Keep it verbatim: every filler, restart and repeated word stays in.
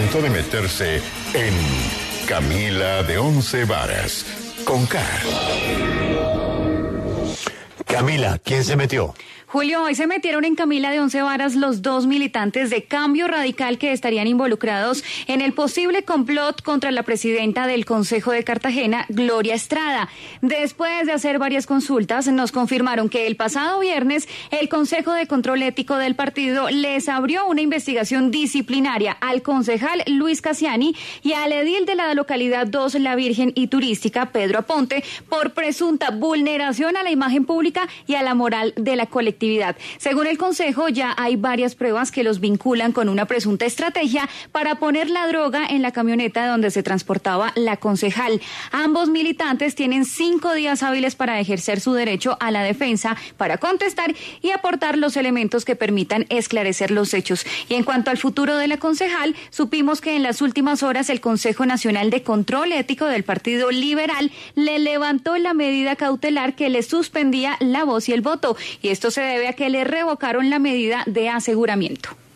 momento de meterse en Camila de Once Varas, con K. Camila, ¿quién se metió? Julio, hoy se metieron en Camila de Once Varas los dos militantes de Cambio Radical que estarían involucrados en el posible complot contra la presidenta del Consejo de Cartagena, Gloria Estrada. Después de hacer varias consultas, nos confirmaron que el pasado viernes el Consejo de Control Ético del partido les abrió una investigación disciplinaria al concejal Luis Cassiani y al edil de la localidad dos La Virgen y Turística, Pedro Aponte, por presunta vulneración a la imagen pública y a la moral de la colectividad. Según el Consejo, ya hay varias pruebas que los vinculan con una presunta estrategia para poner la droga en la camioneta donde se transportaba la concejal. Ambos militantes tienen cinco días hábiles para ejercer su derecho a la defensa, para contestar y aportar los elementos que permitan esclarecer los hechos. Y en cuanto al futuro de la concejal, supimos que en las últimas horas el Consejo Nacional de Control Ético del Partido Liberal le levantó la medida cautelar que le suspendía la voz y el voto. Y esto se debe a que le revocaron la medida de aseguramiento.